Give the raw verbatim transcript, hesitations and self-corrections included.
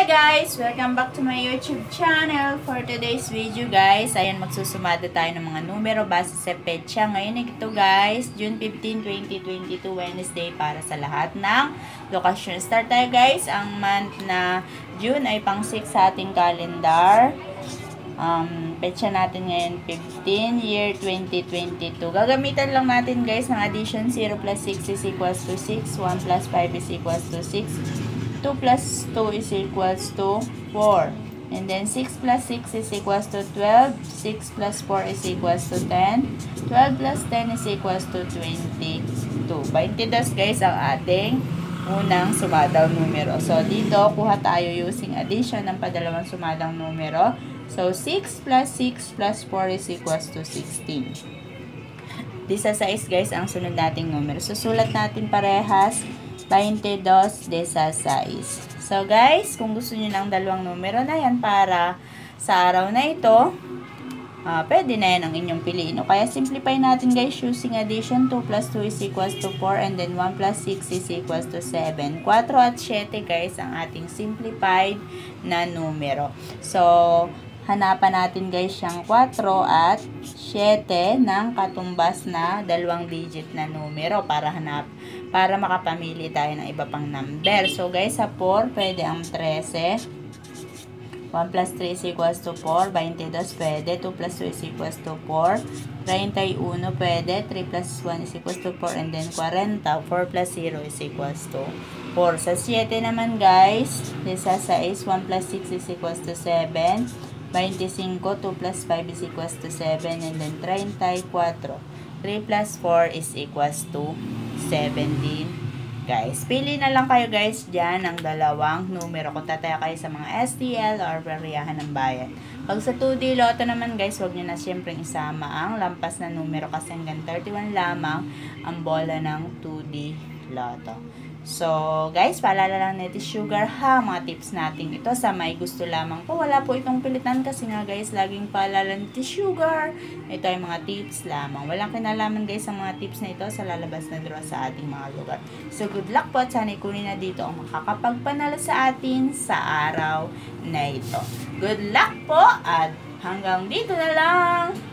Hi guys! Welcome back to my YouTube channel. For today's video guys, ayan magsusumada tayo ng mga numero base sa petsa. Ngayon ito guys, June fifteenth, twenty twenty-two, Wednesday para sa lahat ng lokasyon. Start tayo guys. Ang month na June ay pang six sa ating calendar. Um, petsa natin ngayon fifteen, year twenty twenty-two. Gagamitan lang natin guys ng addition. Zero plus six is equals to six. one plus five is equals to six. two plus two is equals to four. And then six plus six is equals to twelve. six plus four is equals to ten. twelve plus ten is equals to twenty-two. twenty-two guys ang ating unang sumadang numero. So dito kuha tayo using addition ng padalawang sumadang numero. So six plus six plus four is equals to sixteen. Dieciséis guys ang sunod nating numero. Susulat natin parehas twenty-dos, dieciséis. So guys, kung gusto niyo ng dalawang numero na yan para sa araw na ito, uh, pwede na yan ang inyong piliin. O kaya simplify natin guys using addition. Two plus two is equals to four and then one plus six is equals to seven. four at seven guys ang ating simplified na numero. So, hanapan natin guys yung four at seven ng katumbas na dalawang digit na numero para hanap para makapamili tayo ng iba pang number. So guys, sa four pwede ang thirteen. one plus three is equals to four. twenty-dos pwede. two plus two is equals to four. thirty-one pwede. three plus one is equals to four and then forty. four plus zero is equals to four. Sa seven naman guys, dieciséis. one plus six is equals to seven. twenty-five, two plus five is equals to seven, and then thirty-four. three plus four is equals to seventeen. Guys, pili na lang kayo guys dyan ng dalawang numero kung tataya kayo sa mga S T L or bariyahan ng bayan. Pag sa two D Lotto naman guys, huwag nyo na syempre isama ang lampas na numero kasi hanggang thirty-one lamang ang bola ng two D Lotto. So, guys, paalala lang nito sugar ha, mga tips natin ito sa may gusto lamang po. Wala po itong pilitan kasi nga guys, laging paalala nito sugar. Ito ay mga tips lamang. Walang kinalaman guys ang mga tips na ito sa lalabas na draw sa ating mga lugar. So, good luck po at sana ikunin na dito ang makakapagpanalo sa atin sa araw na ito. Good luck po at hanggang dito na lang!